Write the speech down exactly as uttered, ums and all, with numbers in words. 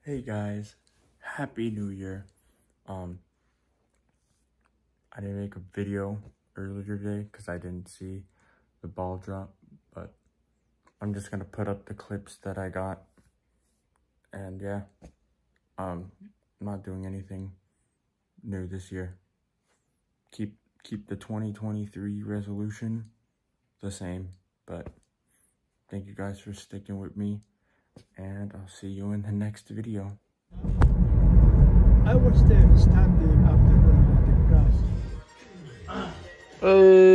Hey guys, Happy New Year. Um, I didn't make a video earlier today because I didn't see the ball drop, but I'm just gonna put up the clips that I got. And yeah, um, I'm not doing anything new this year. Keep keep the twenty twenty-three resolution the same, but thank you guys for sticking with me, and I'll see you in the next video. I was there standing after the, the crash. Uh,